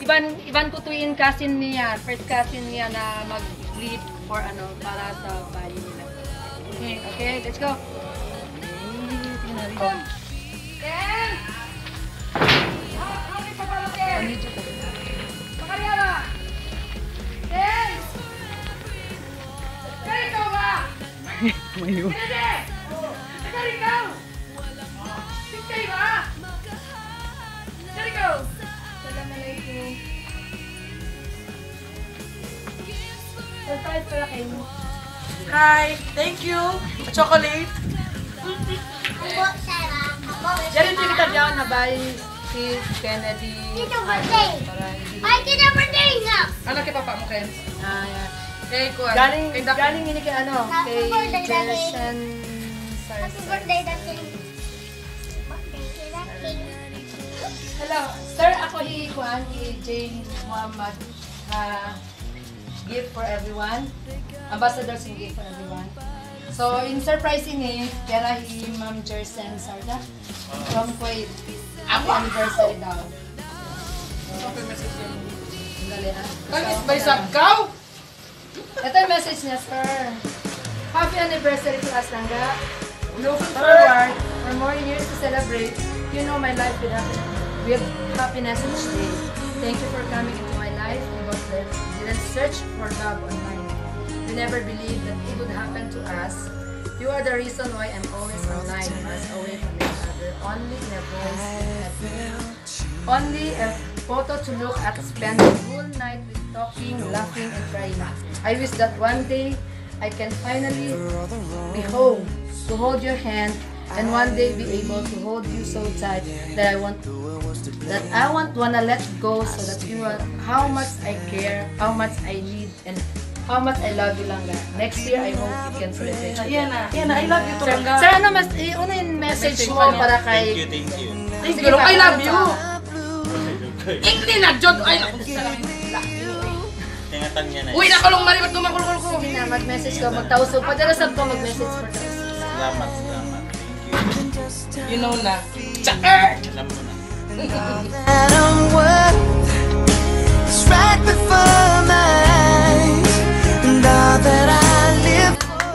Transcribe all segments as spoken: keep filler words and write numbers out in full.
Iban, iban ko tuwin cousin niya, first cousin niya na mag-lead for ano, para sa bahay nila. Okay, okay, let's go. Ken! Ken! Ano pa pala, Ken? Makarya ba? Ken! Ken, ikaw ba? Mayo. Ken! Ken, ikaw! Ken, ba? Ken, ikaw! Assalamualaikum. Surprise pala kayo. Hi, thank you. Chocolate. Diyan yung kita diyan na by si Kennedy. Kita birthday. Ay, kita birthday na. Ano kay papa mo, Ken? Ah, yeah. Kay Kuan. Galing, Kay Dak- galing ini kay ano, Happy kay birthday, Daddy. Jason Happy birthday, Daddy. Birthday, Daddy. Hello, sir, ako hi Kuan, hi Jane Muhammad. Uh, gift for everyone. Ambassadors and gift for everyone. So, in surprising ni, kaya hi Ma'am Jersen Sarda from Kuwait. Happy anniversary daw. Okay, message niya. Dali ah. Kan is by Sabkaw? Ito yung message niya, sir. Happy anniversary to us, Langga. Looking forward for more years to celebrate. You know my life with, with happiness each day. Thank you for coming into my life. You both didn't search for love online. We never believed that it would happen to us. You are the reason why I'm always online, us away from each other. Only in a voice, only a photo to look at, spend the whole night with talking, laughing, and crying. I wish that one day I can finally be home to hold your hand, and one day be able to hold you so tight that I want that I want wanna let go, so that you know how much I care, how much I need, and how much I love you, Langga. Next year, I hope you can celebrate. Yan na. Yan na. I love you to, Langga. Sir, ano mas, eh, una yung message mo para kay... Thank you, thank you. Thank you. I love you. Hindi na, Jod. Ay, naku. Tingatan niya na. Uy, nakulong maribat kumakulong ko. Sige na, mag-message ka, magtausog. Padarasab ko, mag-message for tausog. Salamat, salamat. Thank you. You know na. Chakar! Alam mo na. That I'm worth is right before my eyes, and all that I live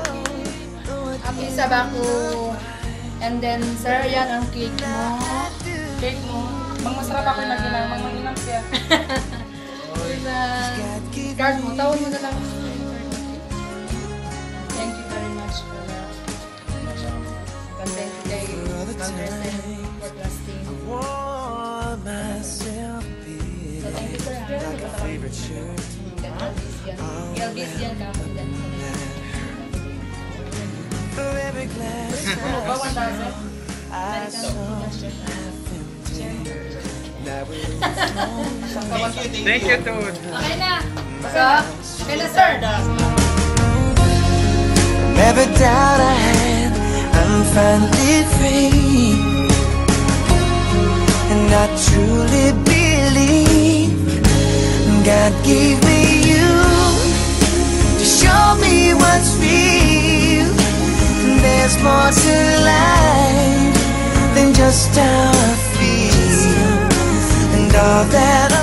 Ang isa ba ko? And then, sir, yan ang cake mo. Cake mo. Mang masarap ako yung naginang. Mang manginang siya. Sa card mo, tawag mo na lang. Thank you very much for that. And thank you kay Congressman for trusting. for myself. So, thank you, sir. Favorite shirt. Elvis yan ka. For every glass Ba, one thousand? I saw. Now it's Thank you, thank you. Dude. Okay na. So, okay na, sir. never doubt I had. I'm finally free, and I truly believe God gave me you to show me what's real. There's more to life than just how I feel, and all that